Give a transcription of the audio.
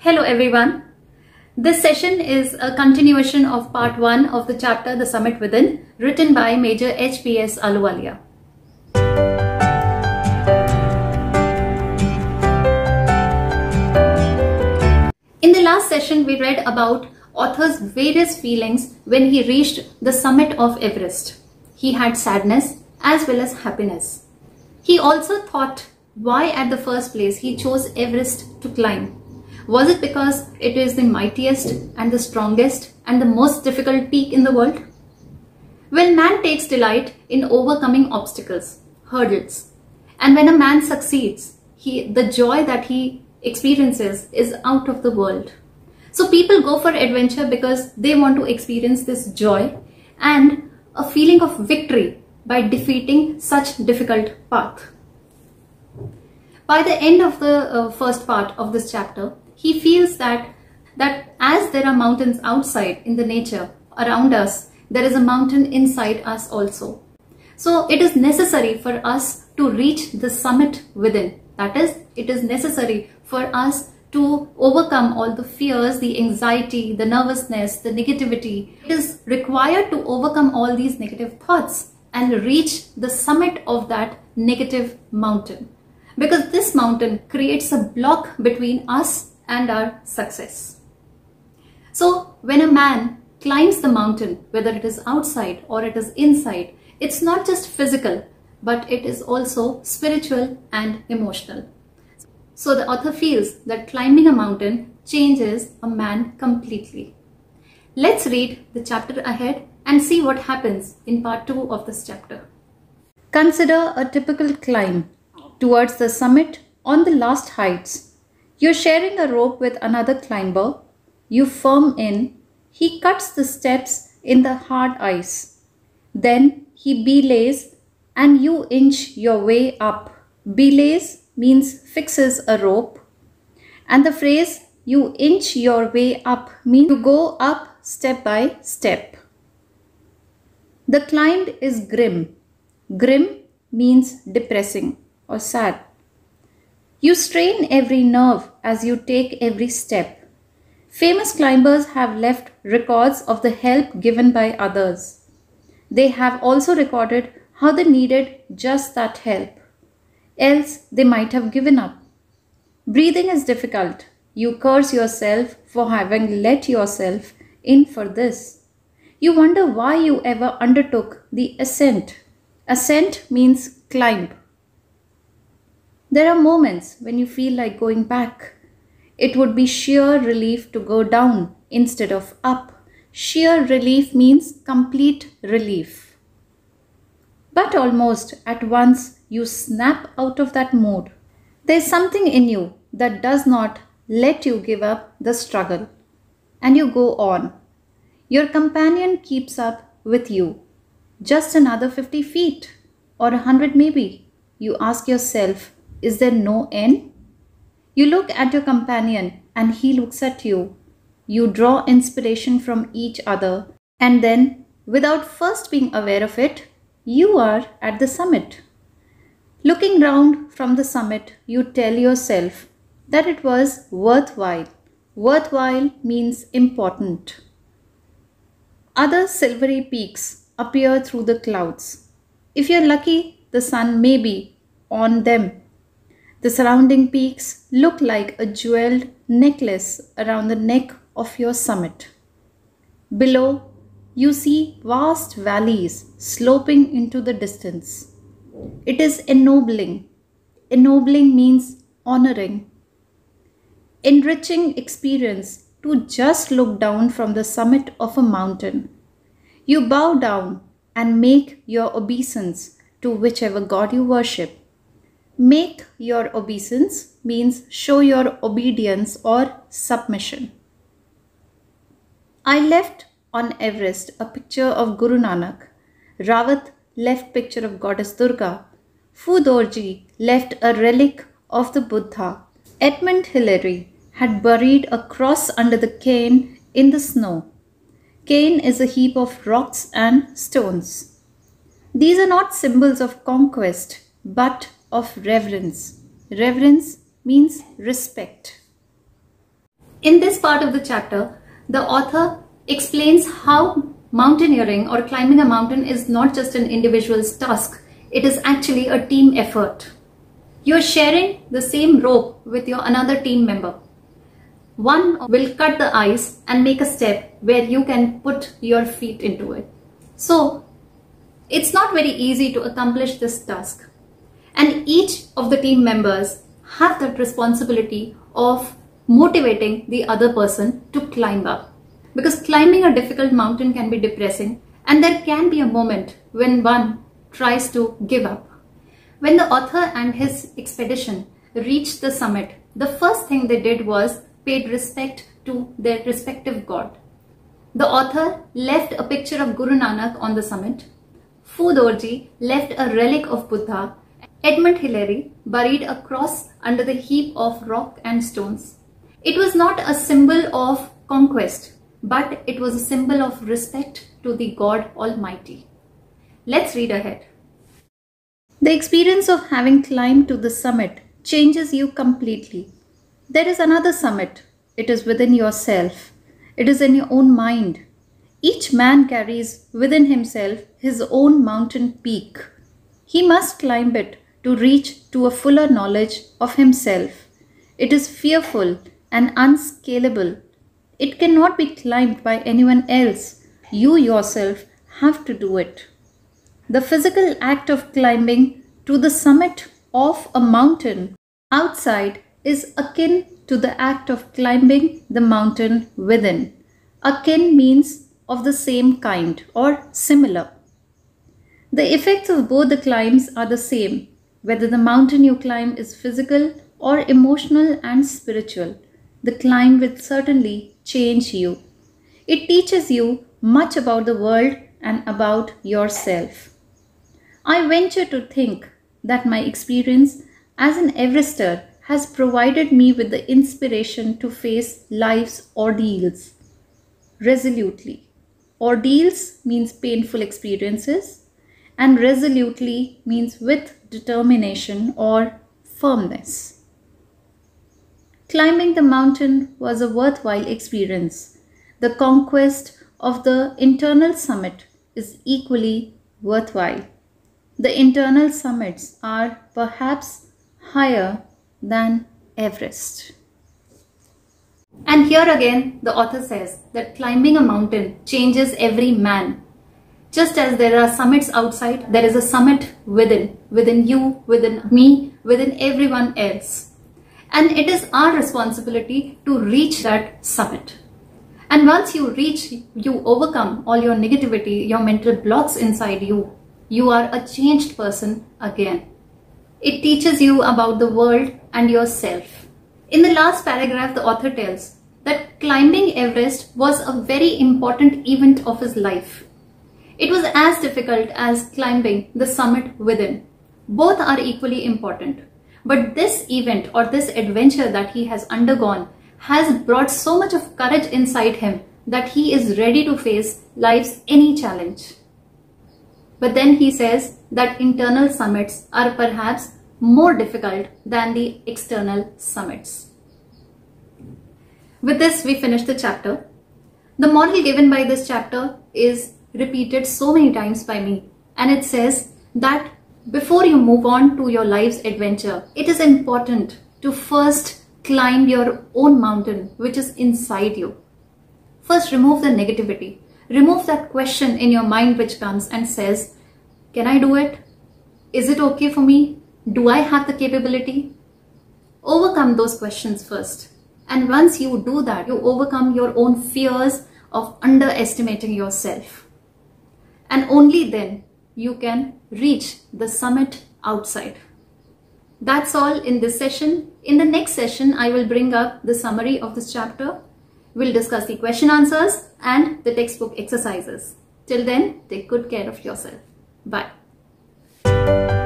Hello everyone. This session is a continuation of part 1 of the chapter The Summit Within, written by Major H.P.S. Ahluwalia. In the last session, we read about author's various feelings when he reached the summit of Everest. He had sadness as well as happiness. He also thought why at the first place he chose Everest to climb. Was it because it is the mightiest and the strongest and the most difficult peak in the world? Well, man takes delight in overcoming obstacles, hurdles. And when a man succeeds, the joy that he experiences is out of the world. So people go for adventure because they want to experience this joy and a feeling of victory by defeating such difficult path. By the end of the first part of this chapter, he feels that as there are mountains outside in the nature around us, there is a mountain inside us also. So it is necessary for us to reach the summit within. That is, it is necessary for us to overcome all the fears, the anxiety, the nervousness, the negativity. It is required to overcome all these negative thoughts and reach the summit of that negative mountain. Because this mountain creates a block between us and our success. So when a man climbs the mountain, whether it is outside or it is inside, it's not just physical, but it is also spiritual and emotional. So the author feels that climbing a mountain changes a man completely. Let's read the chapter ahead and see what happens in part 2 of this chapter. Consider a typical climb towards the summit on the last heights. You're sharing a rope with another climber. You firm in. He cuts the steps in the hard ice. Then he belays and you inch your way up. Belays means fixes a rope. And the phrase you inch your way up means to go up step by step. The climb is grim. Grim means depressing or sad. You strain every nerve as you take every step. Famous climbers have left records of the help given by others. They have also recorded how they needed just that help. Else they might have given up. Breathing is difficult. You curse yourself for having let yourself in for this. You wonder why you ever undertook the ascent. Ascent means climb. There are moments when you feel like going back. It would be sheer relief to go down instead of up. Sheer relief means complete relief. But almost at once you snap out of that mood. There's something in you that does not let you give up the struggle. And you go on. Your companion keeps up with you. Just another 50 feet or 100 maybe. You ask yourself, is there no end? You look at your companion and he looks at you. You draw inspiration from each other and then, without first being aware of it, you are at the summit. Looking round from the summit, you tell yourself that it was worthwhile. Worthwhile means important. Other silvery peaks appear through the clouds. If you're lucky, the sun may be on them. The surrounding peaks look like a jeweled necklace around the neck of your summit. Below, you see vast valleys sloping into the distance. It is ennobling. Ennobling means honoring. Enriching experience to just look down from the summit of a mountain. You bow down and make your obeisance to whichever god you worship. Make your obeisance means show your obedience or submission. I left on Everest a picture of Guru Nanak. Rawat left picture of goddess Durga. Fudorji left a relic of the Buddha. Edmund Hillary had buried a cross under the cane in the snow. Cane is a heap of rocks and stones. These are not symbols of conquest, but of reverence. Reverence means respect. In this part of the chapter, the author explains how mountaineering or climbing a mountain is not just an individual's task, it is actually a team effort. You're sharing the same rope with your another team member. One will cut the ice and make a step where you can put your feet into it. So, it's not very easy to accomplish this task. And each of the team members have that responsibility of motivating the other person to climb up. Because climbing a difficult mountain can be depressing, and there can be a moment when one tries to give up. When the author and his expedition reached the summit, the first thing they did was paid respect to their respective god. The author left a picture of Guru Nanak on the summit. Fu Dorji left a relic of Buddha. Edmund Hillary buried a cross under the heap of rock and stones. It was not a symbol of conquest, but it was a symbol of respect to the God Almighty. Let's read ahead. The experience of having climbed to the summit changes you completely. There is another summit. It is within yourself. It is in your own mind. Each man carries within himself his own mountain peak. He must climb it to reach to a fuller knowledge of himself. It is fearful and unscalable. It cannot be climbed by anyone else. You yourself have to do it. The physical act of climbing to the summit of a mountain outside is akin to the act of climbing the mountain within. Akin means of the same kind or similar. The effects of both the climbs are the same, whether the mountain you climb is physical or emotional and spiritual. The climb will certainly change you. It teaches you much about the world and about yourself. I venture to think that my experience as an Everester has provided me with the inspiration to face life's ordeals resolutely. Ordeals means painful experiences, and resolutely means with determination or firmness. Climbing the mountain was a worthwhile experience. The conquest of the internal summit is equally worthwhile. The internal summits are perhaps higher than Everest. And here again, the author says that climbing a mountain changes every man. Just as there are summits outside, there is a summit within you, within me, within everyone else. And it is our responsibility to reach that summit. And once you reach, you overcome all your negativity, your mental blocks inside you. You are a changed person again. It teaches you about the world and yourself. In the last paragraph, the author tells that climbing Everest was a very important event of his life. It was as difficult as climbing the summit within. Both are equally important. But this event or this adventure that he has undergone has brought so much of courage inside him that he is ready to face life's any challenge. But then he says that internal summits are perhaps more difficult than the external summits. With this, we finish the chapter. The model given by this chapter is repeated so many times by me, and it says that before you move on to your life's adventure, it is important to first climb your own mountain, which is inside you. First, remove the negativity. Remove that question in your mind which comes and says, can I do it? Is it okay for me? Do I have the capability? Overcome those questions first. And once you do that, you overcome your own fears of underestimating yourself. And only then you can reach the summit outside. That's all in this session. In the next session, I will bring up the summary of this chapter. We'll discuss the question answers and the textbook exercises. Till then, take good care of yourself. Bye.